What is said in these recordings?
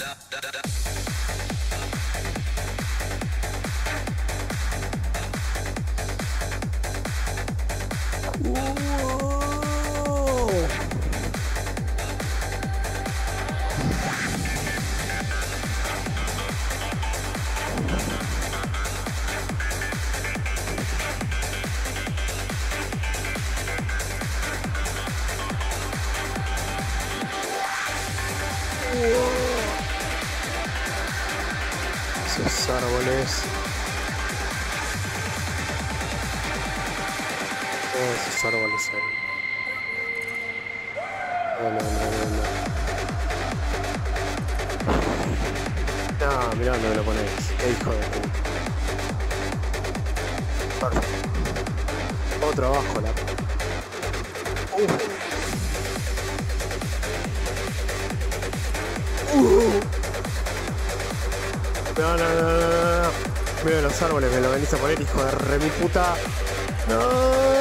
Esos árboles. Todos esos árboles ahí. No. No, mirá dónde me lo pones. Qué hijo de puta. Perfecto. Otro abajo la. No. Mira los árboles, me lo venís a poner, hijo de re mi puta. No.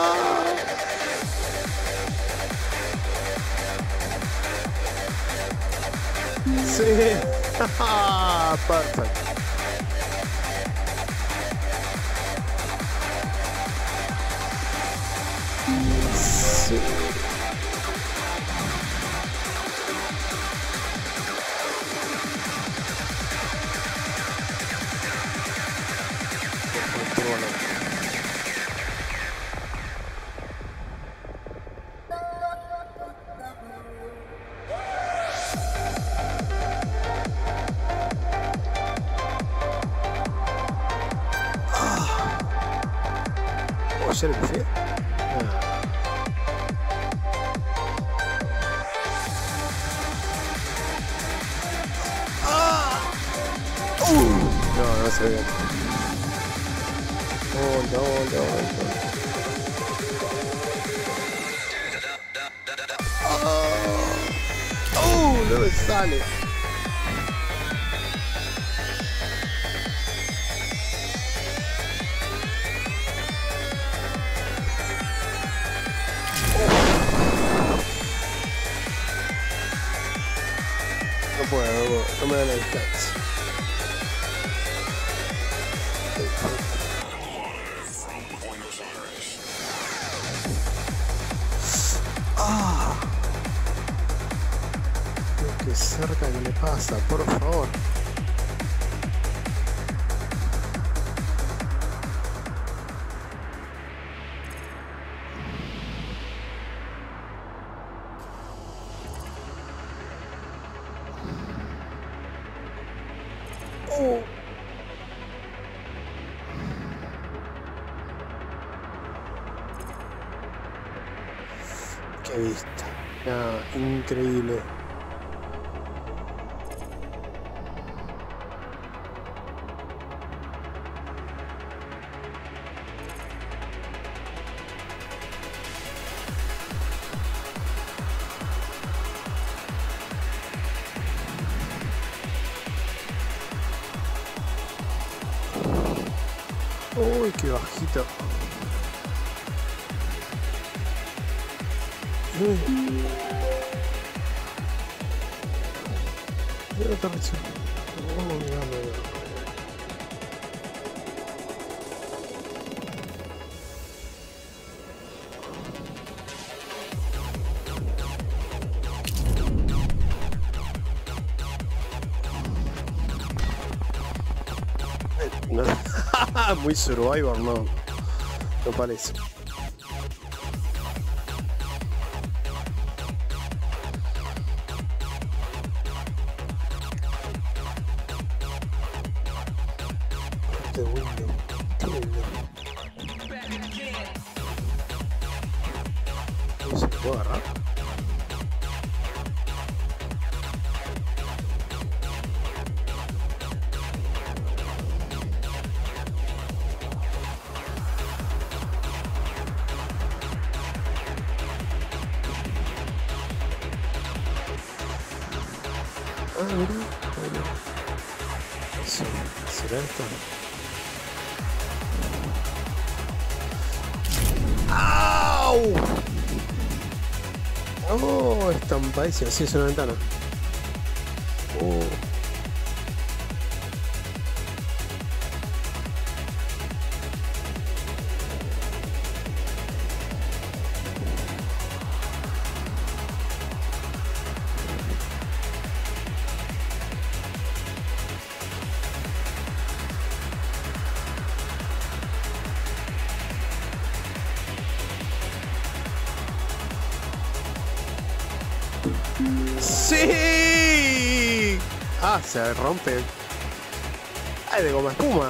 Sí. Perfecto. Sí. ¿Ayer el buffet? No se ve. No me sale. No puedo, no me da la distancia. Qué cerca que le pasa, por favor. Qué vista. Nada, increíble. Uy, qué bajito. Mira otra vez. No. Muy Survivor, no parece. Este window, ¿no se puede agarrar? Mira. Eso, ¿será esto? ¡Au! Oh, estampadísimo. Sí, es una ventana. ¡Sí! Ah, se rompe. ¡Ay, de goma espuma!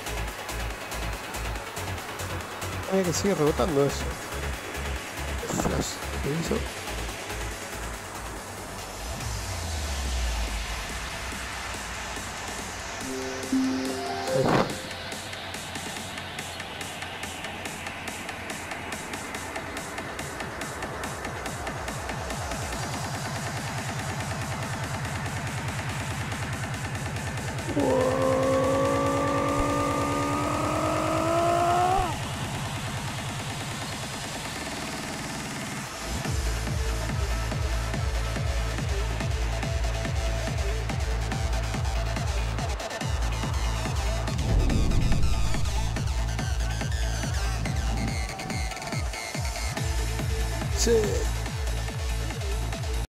Ay, que sigue rebotando eso. Flash. ¿Qué hizo? Sí.